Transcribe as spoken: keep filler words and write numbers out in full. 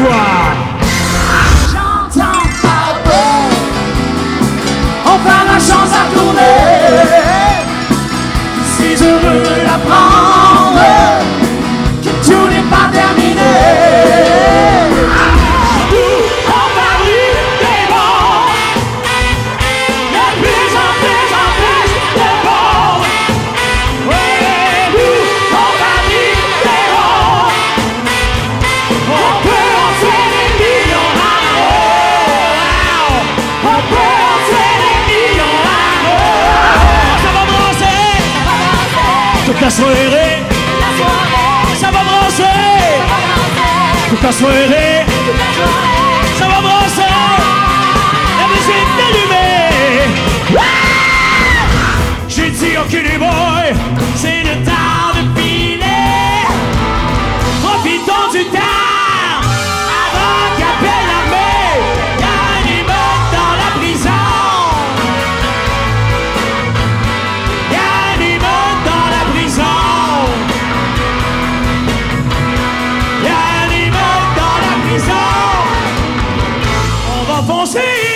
toi. J'entends parler, enfin la chance à tourner. Si je veux l'apprendre, que tout n'est pas terminé. Nous, on varie des bons, de plus en plus en plus de bons. Oui, nous, on varie des bons. On peut en faire des millions d'années. On peut en faire des millions d'années. Ça va brasser toute la soirée. Ça va brasser toute la soirée. Ça va brasser. La musique allumée. J'ai dit ok les boys, c'est le temps de filer. Profitons du temps avant qu'appelle l'armée. Y'a un émeute dans la prison. Y'a un émeute dans la prison. Y'a un émeute dans la prison. On va foncer.